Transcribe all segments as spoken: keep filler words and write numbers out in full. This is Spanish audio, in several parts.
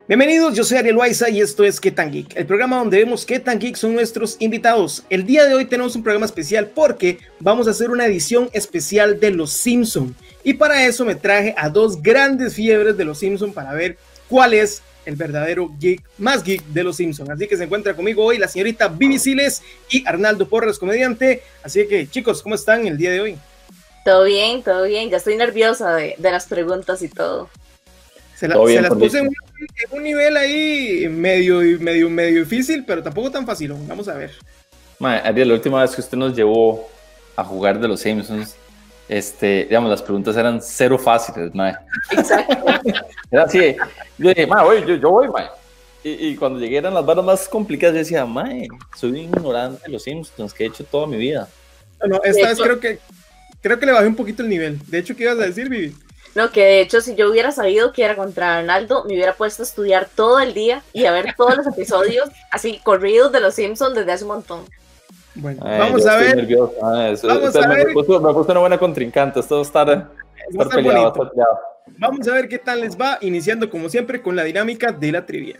Bienvenidos, yo soy Ariel Loaiza y esto es ¿Qué tan Geek?, el programa donde vemos qué tan geek son nuestros invitados. El día de hoy tenemos un programa especial porque vamos a hacer una edición especial de Los Simpson. Y para eso me traje a dos grandes fiebres de Los Simpson para ver cuál es el verdadero geek, más geek de Los Simpson. Así que se encuentra conmigo hoy la señorita Vivi Siles y Arnaldo Porras, comediante. Así que, chicos, ¿cómo están el día de hoy? Todo bien, todo bien. Ya estoy nerviosa de, de las preguntas y todo. Se, la, se las puse en un, en un nivel ahí medio, medio, medio difícil, pero tampoco tan fácil. Vamos a ver. Mae, Ariel, la última vez que usted nos llevó a jugar de Los Simpsons, este, digamos, las preguntas eran cero fáciles, mae. Exacto. Era así, yo dije, mae, voy, yo, yo voy, mae. Y, y cuando llegué eran las barras más complicadas, yo decía, mae, soy un ignorante de Los Simpsons, que he hecho toda mi vida. No, no, esta vez creo que, creo que le bajé un poquito el nivel. De hecho, ¿qué ibas a decir, Vivi? No, que de hecho si yo hubiera sabido que era contra Arnaldo, me hubiera puesto a estudiar todo el día y a ver todos los episodios así corridos de Los Simpsons desde hace un montón. Bueno, Ay, vamos a ver. Ay, eso, vamos a me, ver. Puso, me puso una buena contrincante, esto va a estar, estar peleado, estar peleado. Vamos a ver qué tal les va, iniciando como siempre con la dinámica de la trivia.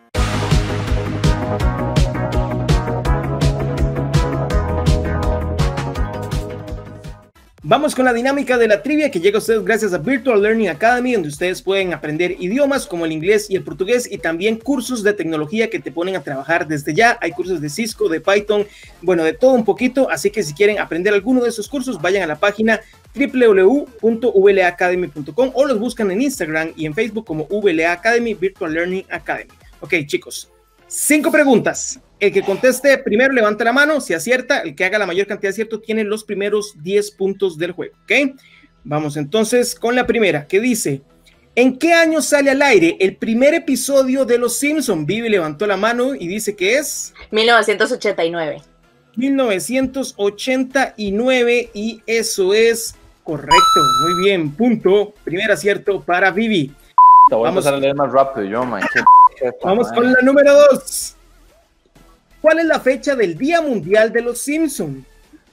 Vamos con la dinámica de la trivia que llega a ustedes gracias a Virtual Learning Academy, donde ustedes pueden aprender idiomas como el inglés y el portugués y también cursos de tecnología que te ponen a trabajar desde ya. Hay cursos de Cisco, de Python, bueno, de todo un poquito, así que si quieren aprender alguno de esos cursos, vayan a la página doble u doble u doble u punto v l a academy punto com o los buscan en Instagram y en Facebook como V L A Academy, Virtual Learning Academy. Ok, chicos, cinco preguntas. El que conteste primero levanta la mano, si acierta, el que haga la mayor cantidad de acierto tiene los primeros diez puntos del juego, ¿ok? Vamos entonces con la primera, que dice, ¿en qué año sale al aire el primer episodio de Los Simpson? Vivi levantó la mano y dice que es... mil novecientos ochenta y nueve. mil novecientos ochenta y nueve y eso es correcto, muy bien, punto, primer acierto para Vivi. Te voy Vamos a leer más rápido yo, man. Vamos con la número dos. ¿Cuál es la fecha del Día Mundial de los Simpson?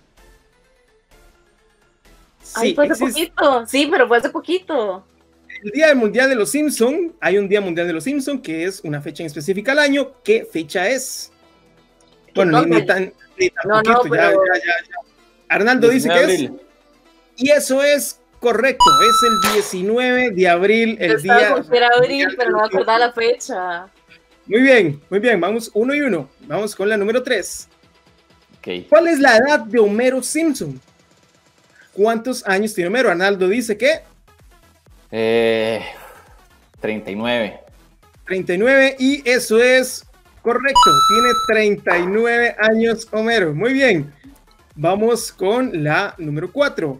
Sí, Ay, fue hace existe. poquito. Sí, pero fue hace poquito. El Día Mundial de los Simpson, hay un Día Mundial de los Simpson que es una fecha en específica al año. ¿Qué fecha es? Bueno, no, ni, ni tan, ni tan no, poquito, no, pero... ya, ya, ya, ya. Arnaldo dice que es. Y eso es correcto, es el diecinueve de abril, el Yo día. Era abril, pero no me acordaba la fecha. Muy bien, muy bien, vamos uno y uno. Vamos con la número tres. Okay. ¿Cuál es la edad de Homero Simpson? ¿Cuántos años tiene Homero? Arnaldo dice que... Eh, treinta y nueve. treinta y nueve y eso es correcto. Tiene treinta y nueve años Homero. Muy bien. Vamos con la número cuatro.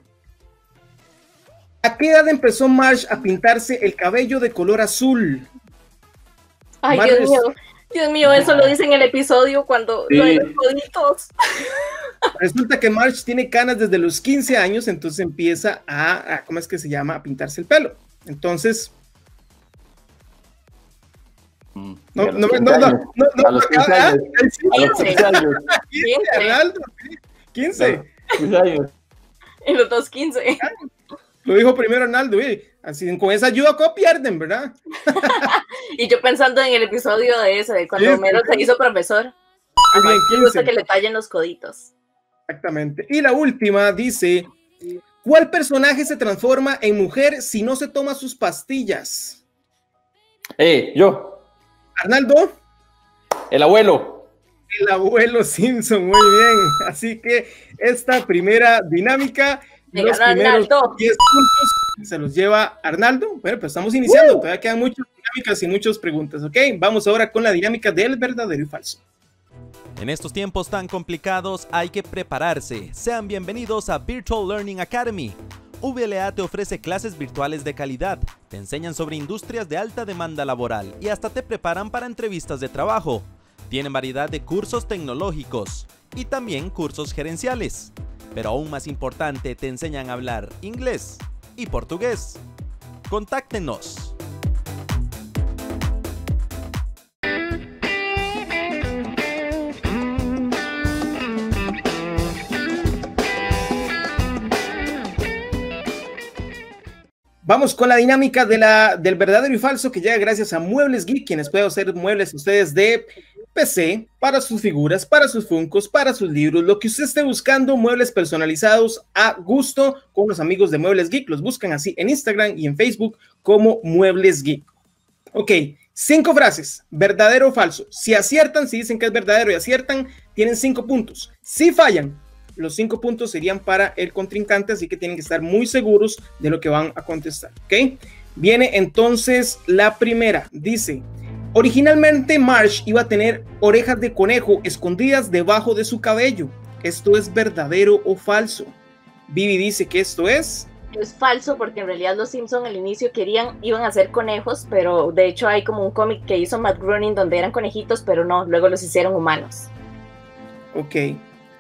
¿A qué edad empezó Marge a pintarse el cabello de color azul? Ay, Marge... Dios mío, Dios mío, eso lo dice en el episodio cuando sí. lo de los coditos. Resulta que Marge tiene canas desde los quince años, entonces empieza a, a, ¿cómo es que se llama? A pintarse el pelo. Entonces... Mm, no, no, no, no, no, no, a los quince años. A los quince años. quince, Arnaldo, quince. quince años. Y los dos quince. Lo dijo primero Arnaldo, ¿eh? Así con esa ayuda, ¿cómo pierden, verdad? Y yo pensando en el episodio de ese, de cuando sí, Homero sí, se sí. hizo profesor. Muy bien, me gusta que le tallen los coditos. Exactamente. Y la última dice, ¿cuál personaje se transforma en mujer si no se toma sus pastillas? Eh, yo. Arnaldo. El abuelo. El abuelo Simpson, muy bien. Así que esta primera dinámica... Me los primeros diez puntos se los lleva Arnaldo. Bueno, pues estamos iniciando, uh. todavía quedan muchas dinámicas y muchas preguntas, ¿ok? Vamos ahora con la dinámica del verdadero y falso. En estos tiempos tan complicados hay que prepararse. Sean bienvenidos a Virtual Learning Academy. V L A te ofrece clases virtuales de calidad, te enseñan sobre industrias de alta demanda laboral y hasta te preparan para entrevistas de trabajo. Tienen variedad de cursos tecnológicos y también cursos gerenciales. Pero aún más importante, te enseñan a hablar inglés y portugués. Contáctenos. Vamos con la dinámica de la, del verdadero y falso que llega gracias a Muebles Geek, quienes pueden hacer muebles a ustedes de P C, para sus figuras, para sus funcos, para sus libros, lo que usted esté buscando, muebles personalizados a gusto con los amigos de Muebles Geek. Los buscan así en Instagram y en Facebook como Muebles Geek. Ok, cinco frases, verdadero o falso. Si aciertan, si dicen que es verdadero y aciertan, tienen cinco puntos. Si fallan, los cinco puntos serían para el contrincante, así que tienen que estar muy seguros de lo que van a contestar, ¿ok? Viene entonces la primera, dice, originalmente Marge iba a tener orejas de conejo escondidas debajo de su cabello. ¿Esto es verdadero o falso? Vivi dice que esto es... Es falso, porque en realidad los Simpson al inicio querían, iban a ser conejos, pero de hecho hay como un cómic que hizo Matt Groening donde eran conejitos, pero no, luego los hicieron humanos. Ok.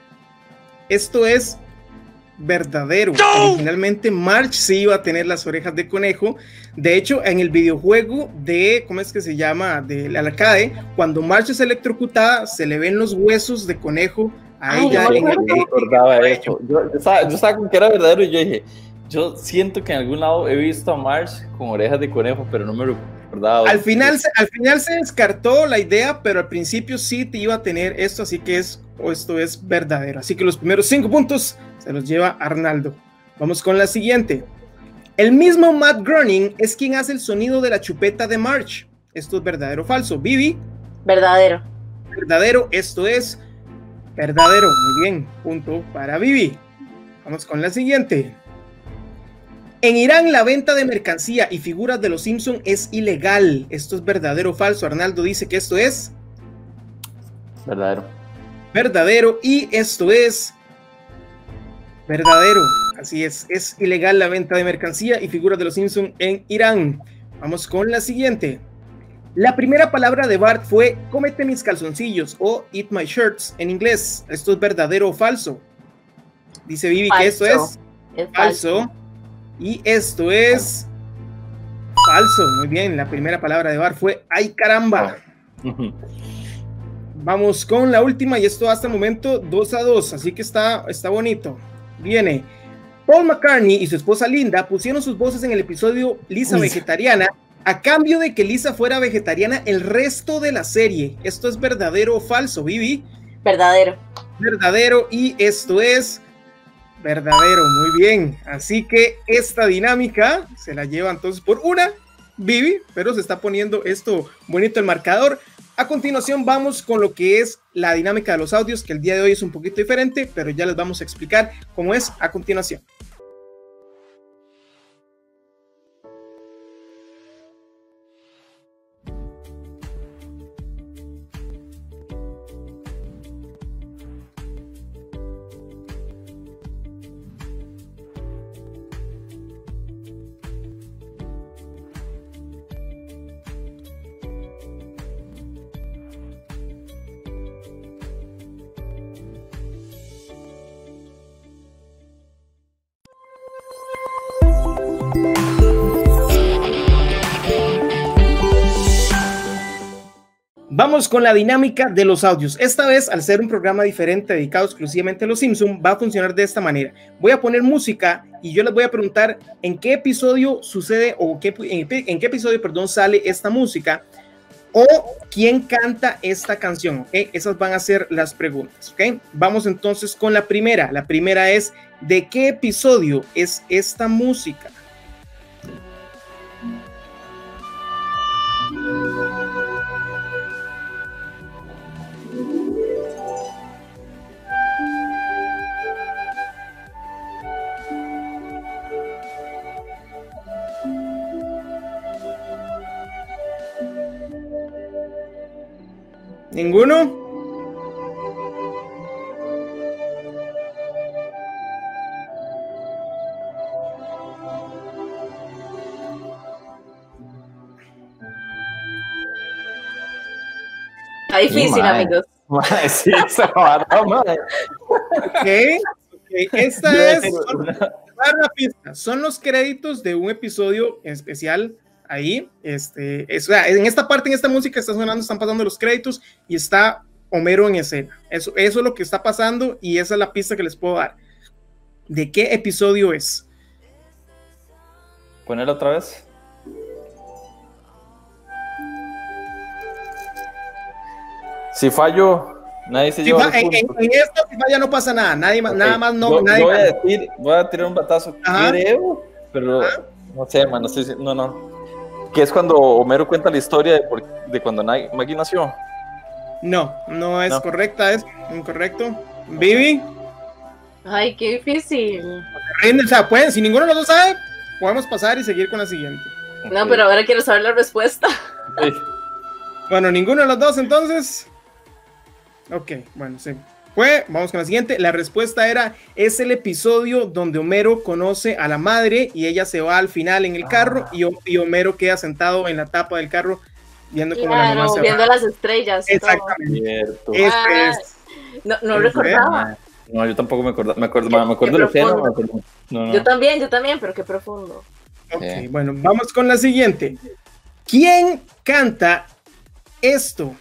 Esto es verdadero. ¡No! Originalmente Marge sí iba a tener las orejas de conejo. De hecho, en el videojuego de, ¿cómo es que se llama? Del arcade, cuando Marge es electrocutada, se le ven los huesos de conejo a Ay, ella. No, en no, el, no recordaba eso. Yo, yo, estaba, yo estaba con que era verdadero y yo dije, yo siento que en algún lado he visto a Marge con orejas de conejo, pero no me recordaba. Al final, al final se descartó la idea, pero al principio sí te iba a tener esto, así que es, o esto es verdadero. Así que los primeros cinco puntos se los lleva Arnaldo. Vamos con la siguiente. El mismo Matt Groening es quien hace el sonido de la chupeta de Marge. ¿Esto es verdadero o falso? Vivi. Verdadero. Verdadero, esto es verdadero. Muy bien, punto para Vivi. Vamos con la siguiente. En Irán la venta de mercancía y figuras de los Simpson es ilegal. ¿Esto es verdadero o falso? Arnaldo dice que esto es verdadero. Verdadero, y esto es verdadero. Así es, es ilegal la venta de mercancía y figuras de los Simpson en Irán. Vamos con la siguiente. La primera palabra de Bart fue cómete mis calzoncillos o eat my shirts en inglés. ¿Esto es verdadero o falso? Dice Vivi que esto es, es falso. falso. Y esto es falso. Muy bien, la primera palabra de Bart fue ay caramba. Vamos con la última, y esto hasta el momento dos a dos, así que está, está bonito. Viene, Paul McCartney y su esposa Linda pusieron sus voces en el episodio Lisa Uy. Vegetariana a cambio de que Lisa fuera vegetariana el resto de la serie. ¿Esto es verdadero o falso, Vivi? Verdadero. Verdadero, y esto es verdadero. Muy bien, así que esta dinámica se la lleva entonces por una Vivi, pero se está poniendo esto bonito el marcador. A continuación vamos con lo que es la dinámica de los audios, que el día de hoy es un poquito diferente, pero ya les vamos a explicar cómo es a continuación. Vamos con la dinámica de los audios. Esta vez, al ser un programa diferente dedicado exclusivamente a los Simpsons, va a funcionar de esta manera. Voy a poner música y yo les voy a preguntar en qué episodio sucede o qué, en, en qué episodio, perdón, sale esta música o quién canta esta canción, ¿ok? Esas van a ser las preguntas, ¿ok? Vamos entonces con la primera. La primera es, ¿de qué episodio es esta música? ¿Ninguno? Está difícil, sí, amigos. Madre, sí, se va, no, madre. Okay, ok, esta es son, la pista. Son los créditos de un episodio especial. Ahí, este, es, en esta parte, en esta música está sonando, están pasando los créditos y está Homero en escena. Eso, eso es lo que está pasando y esa es la pista que les puedo dar. ¿De qué episodio es? Ponerlo otra vez. Si fallo, nadie se Si lleva fa- los en, en, puntos. en esto, si falla, no pasa nada. Nadie, ma- Ok, Nada más, no. yo, nadie yo voy a gana. decir, voy a tirar un batazo, Ajá. creo, pero no sé, man, no sé si- no, no. Que es cuando Homero cuenta la historia de, por- de cuando Na- Maggie nació. No, no es No. correcta, es incorrecto. Vivi, Ay, qué difícil. rinden, o sea, pueden, si ninguno de los dos sabe, podemos pasar y seguir con la siguiente. No, Ok. pero ahora quiero saber la respuesta. Sí. Bueno, ninguno de los dos entonces. Ok, bueno, sí. Fue, vamos con la siguiente. La respuesta era, es el episodio donde Homero conoce a la madre y ella se va al final en el carro y, Ho- y Homero queda sentado en la tapa del carro viendo cómo la mamá Claro, se viendo va. las estrellas. y todo. Exactamente. Cierto. Este Ah, es. No, no ¿El recordaba. No, yo tampoco me acuerdo, me acuerdo, Qué- me acuerdo qué de la escena, profundo. me acuerdo- no, no. Yo también, yo también, pero qué profundo. Ok, Sí. bueno, vamos con la siguiente. ¿Quién canta esto?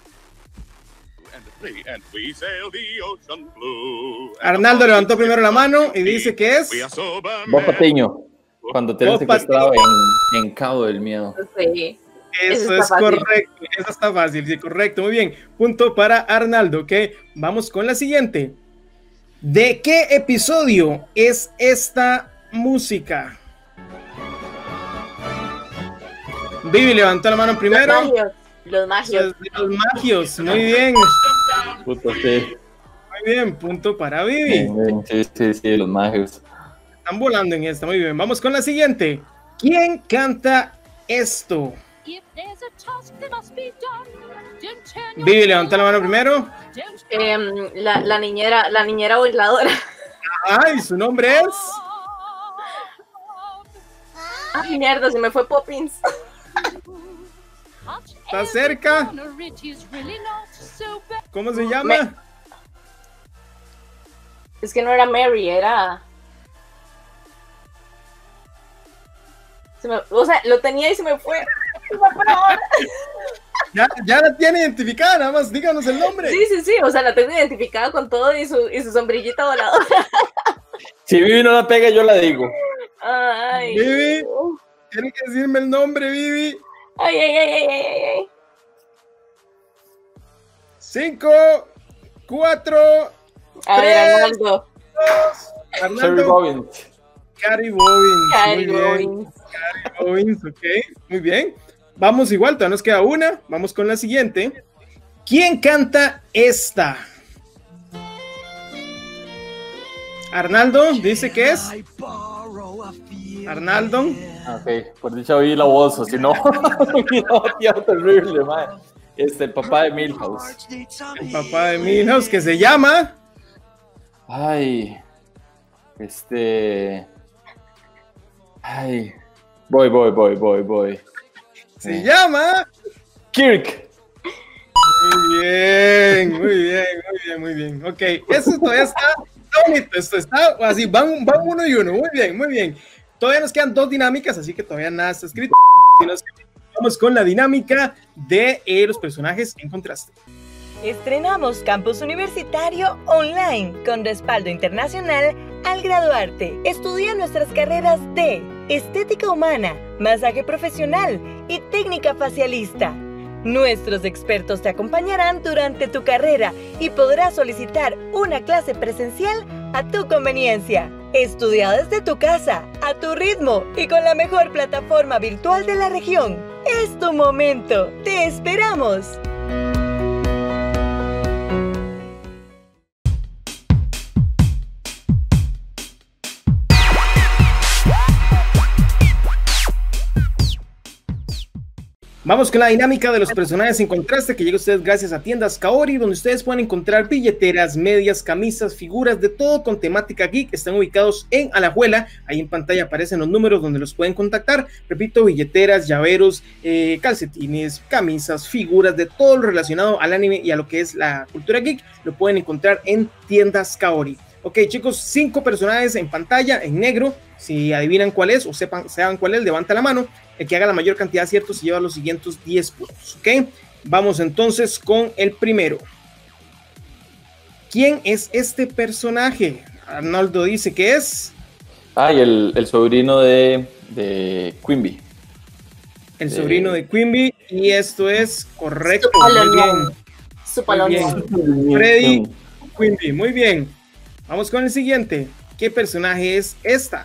And we sail the ocean blue. Arnaldo levantó primero la mano y dice que es. We are sober Bob men. Patiño, cuando te Bob secuestrado en, en Cabo del Miedo. Sí. Eso Eso es está fácil. correcto, eso está fácil, sí, correcto, muy bien. Punto para Arnaldo, ok. Vamos con la siguiente. ¿De qué episodio es esta música? Vivi levantó la mano Los primero. magios. Los magios. Los, los magios, muy bien, Puta, sí. muy bien, punto para Vivi. Sí, sí, sí, los magios. Están volando en esta, muy bien. Vamos con la siguiente. ¿Quién canta esto? Vivi levantó la mano primero. Em, la, la niñera, la niñera bailadora. Ay, su nombre es. Ay, mierda, se me fue Poppins. Está cerca. ¿Cómo se llama? Es que no era Mary, era. Se me- o sea, lo tenía y se me fue. Se me fue ahora. Ya, ya la tiene identificada, nada más díganos el nombre. Sí, sí, sí. O sea, la tengo identificada con todo y su, y su sombrillita voladora. Si Vivi no la pega, yo la digo. Ay. Vivi. Tiene que decirme el nombre, Vivi. Ay, ay, ay, ay, ay, ay, ay. Cinco, cuatro, A ver, tres, Arnaldo. dos. Sherry Arnaldo. Robbins. Cary Bobbins. Cary Muy bien. Bobbins. Cary Bobbins, ok. Muy bien. Vamos igual, todavía nos queda una. Vamos con la siguiente. ¿Quién canta esta? Arnaldo dice que es. Arnaldo. Ok, por dicha oí la voz, o si no, no, tío, terrible, mae. Este, el papá de Milhouse. El papá de Milhouse, que se llama. Ay, este. Ay, voy, voy, voy, voy, voy. Se Sí. llama. Kirk. Muy bien, muy bien, muy bien, muy bien. Ok, eso todavía está, está bonito. Esto está así, van, van uno y uno. Muy bien, muy bien. Todavía nos quedan dos dinámicas, así que todavía nada está escrito. Y nos vamos con la dinámica de eh, los personajes en contraste. Estrenamos Campus Universitario Online con respaldo internacional al graduarte. Estudia nuestras carreras de Estética Humana, Masaje Profesional y Técnica Facialista. Nuestros expertos te acompañarán durante tu carrera y podrás solicitar una clase presencial a tu conveniencia. Estudia desde tu casa, a tu ritmo y con la mejor plataforma virtual de la región. Es tu momento. ¡Te esperamos! Vamos con la dinámica de los personajes en contraste que llega a ustedes gracias a Tiendas Kaori, donde ustedes pueden encontrar billeteras, medias, camisas, figuras, de todo con temática geek. Están ubicados en Alajuela, ahí en pantalla aparecen los números donde los pueden contactar. Repito, billeteras, llaveros, eh, calcetines, camisas, figuras, de todo lo relacionado al anime y a lo que es la cultura geek, lo pueden encontrar en Tiendas Kaori. Ok, chicos, cinco personajes en pantalla, en negro. Si adivinan cuál es o sepan, sepan cuál es, levanta la mano. El que haga la mayor cantidad de aciertos se lleva los siguientes diez puntos. Ok, vamos entonces con el primero. ¿Quién es este personaje? Arnaldo dice que es. Ay, el, el sobrino de de Quimby. El de... sobrino de Quimby, y esto es correcto. Su Muy bien. Muy bien. Freddy Quimby, muy bien. Vamos con el siguiente. ¿Qué personaje es esta?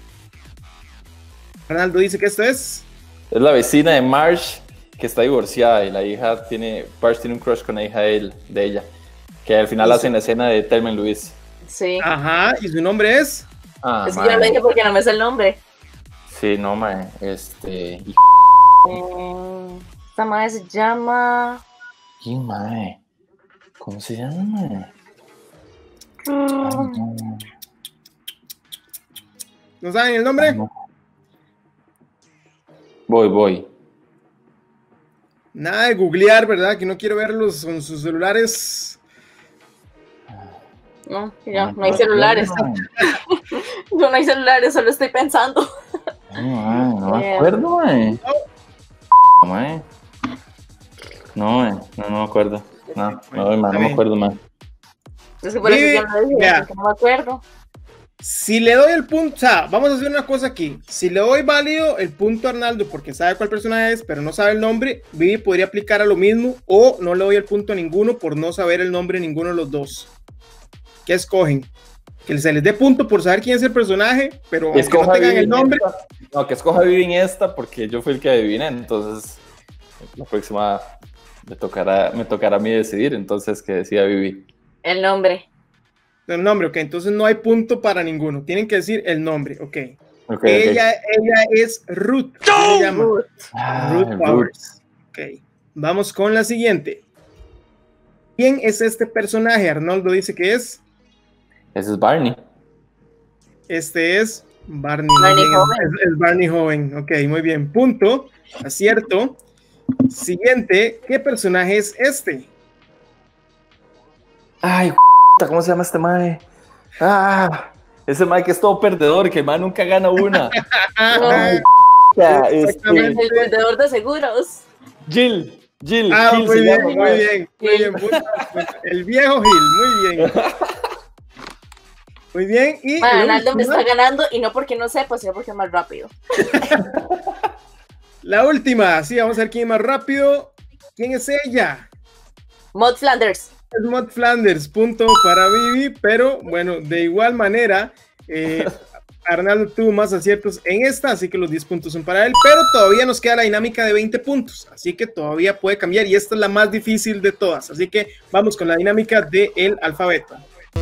Arnaldo dice que esto es. Es la vecina de Marge, que está divorciada, y la hija tiene, Marge tiene un crush con la hija de, él, de ella, que al final hacen la escena de Thelma y Louise. Sí. Ajá, ¿y su nombre es? Ah, es que yo lo dije porque no me sé el nombre. Sí, no, mae, este... Eh, esta madre se llama... ¿Y mae? ¿Cómo se llama, mae? Mm. Ay, no. ¿No saben el nombre? Ay, no. Voy, voy. Nada de googlear, ¿verdad? Que no quiero verlos con sus celulares. No, ya, no hay celulares. No, no hay celulares, solo estoy pensando. No, no me acuerdo, mae. No, mae. No, mae. No, no me acuerdo. No, no, no me acuerdo, mae. Es que por eso yo lo dije, porque no me acuerdo. Si le doy el punto, o sea, vamos a hacer una cosa aquí. Si le doy válido el punto a Arnaldo porque sabe cuál personaje es, pero no sabe el nombre, Vivi podría aplicar a lo mismo, o no le doy el punto a ninguno por no saber el nombre de ninguno de los dos. ¿Qué escogen? Que se les dé punto por saber quién es el personaje, pero aunque no tengan el nombre. Esta. No, que escoja Vivi en esta porque yo fui el que adiviné, entonces la próxima me tocará, me tocará a mí decidir, entonces que decida Vivi. El nombre. El nombre, ok, entonces no hay punto para ninguno. Tienen que decir el nombre, ok. okay ella, okay. ella es Ruth. ¿Cómo se llama? Ruth. Ah, Ruth Powers. Ok, vamos con la siguiente. ¿Quién es este personaje? Arnoldo dice que es. Ese es Barney. Este es Barney. Barney bien, joven. Es, es Barney joven. Ok, muy bien. Punto. Acierto. Siguiente. ¿Qué personaje es este? Ay, ¿cómo se llama este mae? Ah, ese mae que es todo perdedor, que el mae nunca gana una. Ay, este... El vendedor de seguros. Jill. Jill. Ah, Jill muy, se bien, llama, muy mae. bien, muy bien, muy bien. El viejo Gil, muy bien. Muy bien. Y Arnaldo me está ganando, y no porque no sepa, sino porque es más rápido. La última, sí, vamos a ver quién es más rápido. ¿Quién es ella? Maud Flanders. Es Maud Flanders, punto para Vivi, pero bueno, de igual manera, eh, Arnaldo tuvo más aciertos en esta, así que los diez puntos son para él, pero todavía nos queda la dinámica de veinte puntos, así que todavía puede cambiar, y esta es la más difícil de todas, así que vamos con la dinámica del alfabeto.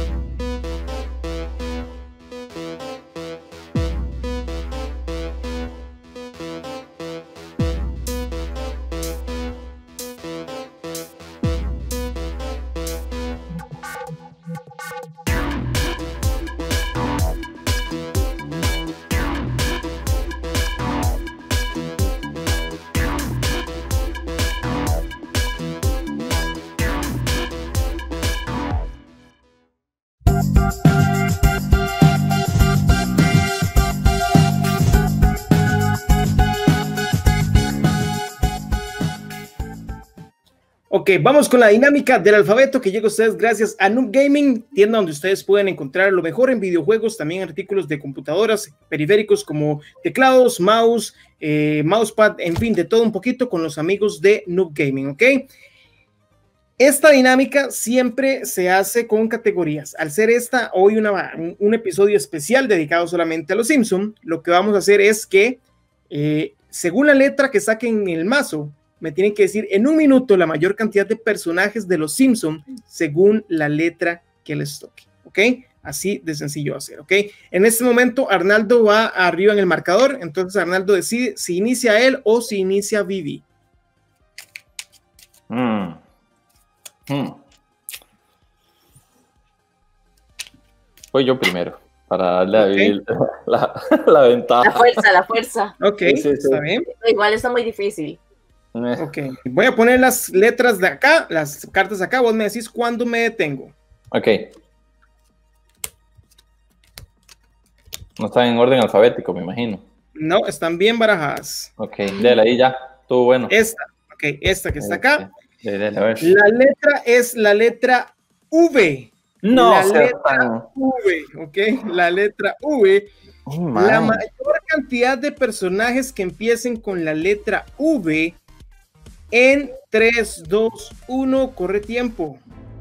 Ok, vamos con la dinámica del alfabeto que llega a ustedes gracias a Noob Gaming, tienda donde ustedes pueden encontrar lo mejor en videojuegos, también artículos de computadoras, periféricos como teclados, mouse, eh, mousepad, en fin, de todo un poquito con los amigos de Noob Gaming, ¿ok? Esta dinámica siempre se hace con categorías. Al ser esta hoy una, un, un episodio especial dedicado solamente a los Simpsons, lo que vamos a hacer es que, eh, según la letra que saquen en el mazo, me tienen que decir en un minuto la mayor cantidad de personajes de los Simpsons según la letra que les toque, ¿ok? Así de sencillo hacer, ¿ok? En este momento Arnaldo va arriba en el marcador, entonces Arnaldo decide si inicia él o si inicia Vivi. Mm. Mm. Voy yo primero, para darle a Okay. Vivi la, la ventaja. La fuerza, la fuerza. Ok, Sí, sí, sí. está bien. Igual está muy difícil. Eh, Ok, voy a poner las letras de acá, las cartas acá, vos me decís cuándo me detengo. Ok. No están en orden alfabético, me imagino. No, están bien barajadas. Ok, dale ahí ya, estuvo bueno. Esta, ok, esta que está acá. Dale, dale, a ver. La letra es la letra V. No, la sea letra tan- V, ok, la letra V. Man. La mayor cantidad de personajes que empiecen con la letra V en tres, dos, uno, corre tiempo.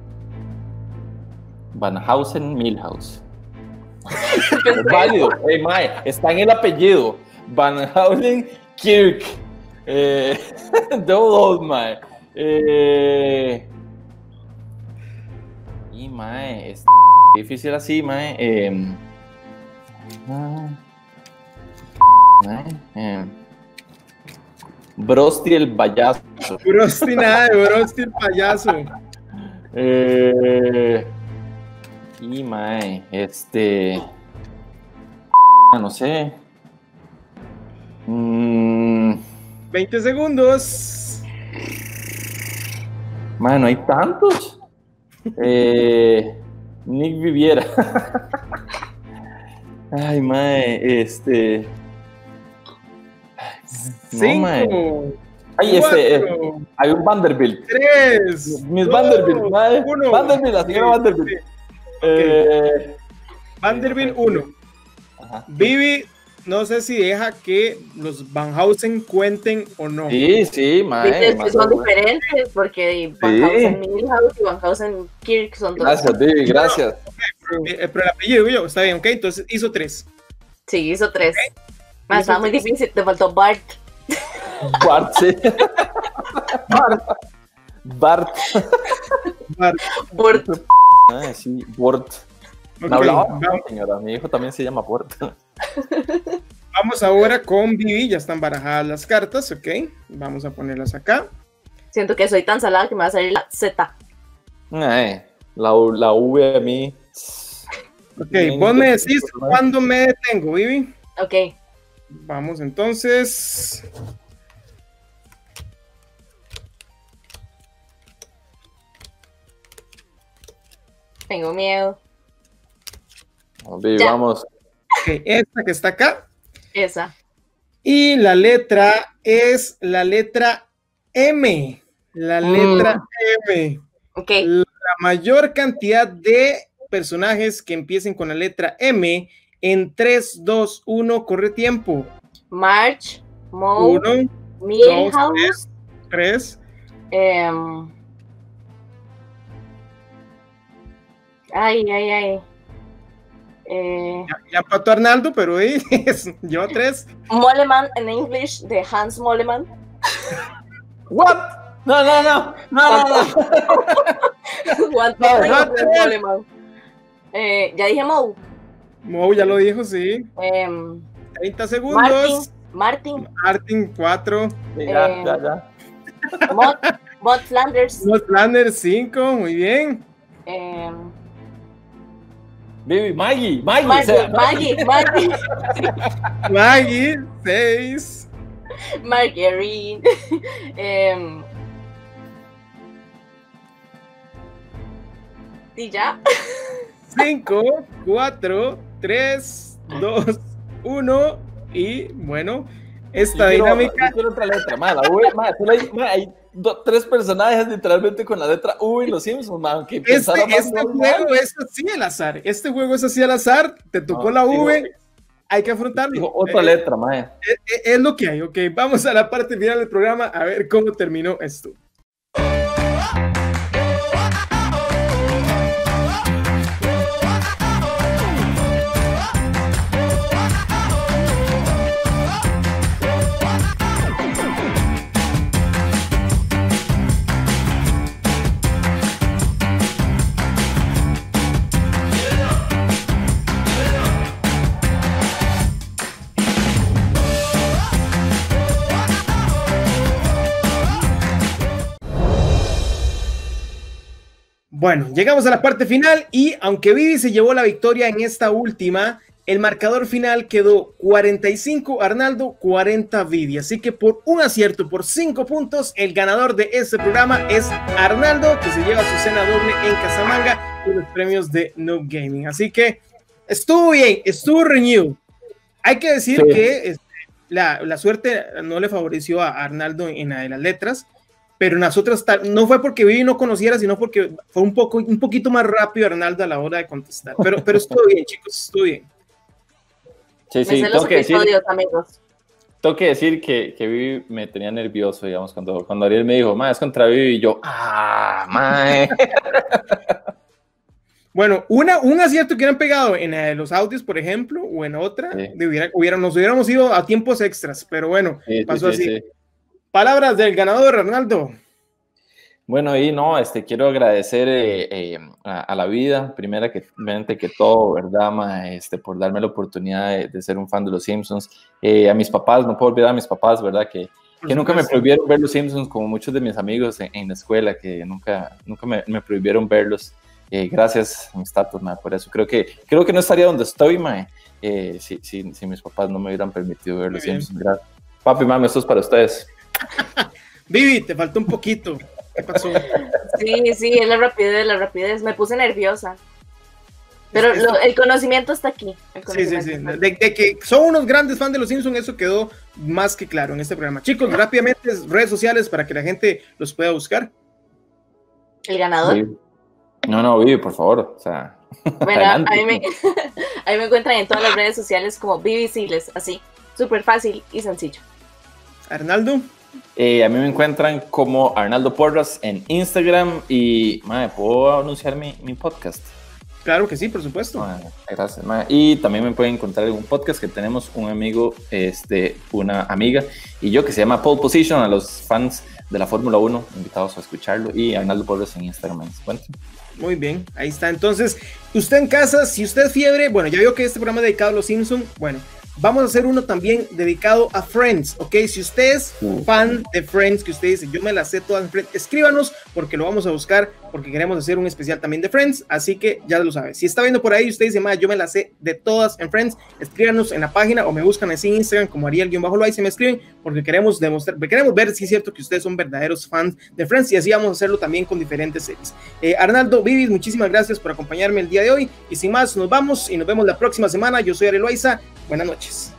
Van Housen, Milhouse. Es válido. Hey, mae, está en el apellido. Van Housen, Kirk. Eh, Double, mae. Eh, y mae, es difícil así, mae. Eh, mae, eh, Brosti el payaso. Brosti, nada de Brosti el payaso. Eh, y mae, este. No sé. Mm, veinte segundos. mae, no hay tantos. Eh, Nick Viviera. Ay, mae, este. Cinco. No, Ay, este, eh, cuatro, hay un Vanderbilt. tres, Miss dos, Vanderbilt, mae. uno. Vanderbilt, la señora Sí, Vanderbilt. sí. Eh, Vanderbilt uno. ajá. Vivi, no sé si deja que los Van Housen cuenten o no. Sí, sí, mae. Dices que mae, son mae. diferentes porque Van Housen Milhouse y Van Housen Kirk son dos. Gracias, Vivi, gracias. Eh, pero el apellido yo, está bien, ok, entonces hizo tres. Sí, hizo tres. Más, Hizo estaba muy tres. difícil, te faltó Bart. Bart, sí. Bart. Bart. Bart. Bart. Ah, sí, Bort. Ok, No hablaba, vamos, señora. Mi hijo también se llama Bort. vamos ahora con Vivi, ya están barajadas las cartas, ok. Vamos a ponerlas acá. Siento que soy tan salada que me va a salir la Z. Ay, la, U- la V a mí. Ok, Bien, vos me entonces, decís ¿no? cuándo me detengo, Vivi. Ok. Vamos entonces. Tengo miedo. Vivi, Ya. vamos. Ok, esta que está acá. Esa. Y la letra es la letra M. La Mm. letra M. Ok. La mayor cantidad de personajes que empiecen con la letra M en tres, dos, uno, corre tiempo. March, Moe, uno, dos, Milhouse, tres, tres. em, ay, ay, ay. Eh, Ya, ya empató Arnaldo, pero ahí es- yo tres. Moleman en English de Hans Moleman. What? No, no, no. No, no, no. What No, the no, fuck is no. Moleman? Eh, ya dije Moe. Mo ya lo dijo, sí. Em, treinta Martin, segundos. Martin, Martin, cuatro. Sí, ya, Eh, ya, ya. Mod, Mod Flanders. Los Planners, cinco. Muy bien. em, Vivi, Maggie, Maggie. o Maggie, sea, Maggie, Maggie, Maggie, seis. Marguerite. em, y ya. cinco, cuatro, tres, dos, uno. Y bueno, esta yo quiero- dinámica. yo quiero otra letra, ma, la V, ma, solo hay, ma, hay do- tres personajes literalmente con la letra V y los Simpsons, ma, aunque Este, pensara más este normal. juego es así al azar. Este juego es así al azar. Te tocó No, la digo- V. Hay que afrontarlo. Dijo otra Eh, letra, ma. eh, eh, es lo que hay. Ok, vamos a la parte final del programa a ver cómo terminó esto. Bueno, llegamos a la parte final y aunque Vivi se llevó la victoria en esta última, el marcador final quedó cuarenta y cinco Arnaldo, cuarenta Vivi. Así que por un acierto, por cinco puntos, el ganador de este programa es Arnaldo, que se lleva su cena doble en Casamanga y los premios de Noob Gaming. Así que estuvo bien, estuvo reñido. Hay que decir Sí. que este, la, la suerte no le favoreció a Arnaldo en la de las letras, pero nosotros no fue porque Vivi no conociera, sino porque fue un poco, un poquito más rápido Arnaldo a la hora de contestar. Pero, pero estuvo bien, chicos, estuvo bien. Sí, sí, Me sé tengo los que decir, episodios, amigos. tengo que decir que, que Vivi me tenía nervioso, digamos, cuando, cuando Ariel me dijo, ma, es contra Vivi, y yo, ah, mae. Bueno, una, un acierto que hubieran pegado en eh, los audios, por ejemplo, o en otra, Sí. de hubiera, hubiera, nos hubiéramos ido a tiempos extras, pero bueno, Sí, sí, pasó sí, así. sí. Palabras del ganador, Arnaldo. Bueno, y no, este, quiero agradecer eh, eh, a, a la vida, primera que, que todo, ¿verdad, ma? Este, por darme la oportunidad de, de ser un fan de los Simpsons. Eh, a mis papás, no puedo olvidar a mis papás, ¿verdad? Que, que nunca me prohibieron ver los Simpsons, como muchos de mis amigos en, en la escuela, que nunca, nunca me, me prohibieron verlos. Eh, gracias a mis tatos, ma, por eso. Creo que, creo que no estaría donde estoy, ma, eh, si, si, si mis papás no me hubieran permitido ver los Simpsons. Gracias. Papi, mami, esto es para ustedes. Vivi, te faltó un poquito. ¿Qué pasó? Sí, sí, es la rapidez, la rapidez. Me puse nerviosa. Pero Es- es- lo- el conocimiento está aquí. El Sí, sí, conocimiento sí. está aquí. De, de que son unos grandes fans de los Simpsons, eso quedó más que claro en este programa. Chicos, rápidamente, redes sociales para que la gente los pueda buscar. El ganador. Vivi. No, no, Vivi, por favor. O sea, Bueno, adelante. a mí, me, a mí me encuentran en todas las redes sociales como Vivi Siles, así. Súper fácil y sencillo. Arnaldo. Eh, a mí me encuentran como Arnaldo Porras en Instagram y, madre, ¿puedo anunciar mi, mi podcast? Claro que sí, por supuesto. Madre, gracias, madre. Y también me pueden encontrar en un podcast que tenemos un amigo, este, una amiga y yo que se llama Pole Position, a los fans de la Fórmula uno, invitados a escucharlo, y Arnaldo Porras en Instagram, ¿me encuentran? Muy bien, ahí está. Entonces, usted en casa, si usted es fiebre, bueno, ya vio que este programa es dedicado a los Simpsons, bueno, vamos a hacer uno también dedicado a Friends, ¿ok? Si usted es Uh. fan de Friends, que usted dice, yo me las sé todas en Friends, escríbanos porque lo vamos a buscar, porque queremos hacer un especial también de Friends, así que ya lo sabe. Si está viendo por ahí y usted dice, ma, yo me las sé de todas en Friends, escríbanos en la página o me buscan así en Instagram como Ariel-Loaiza y me escriben, porque queremos demostrar, queremos ver si es cierto que ustedes son verdaderos fans de Friends y así vamos a hacerlo también con diferentes series. Eh, Arnaldo, Vivi, muchísimas gracias por acompañarme el día de hoy y sin más, nos vamos y nos vemos la próxima semana. Yo soy Ariel Loaiza. Buenas noches.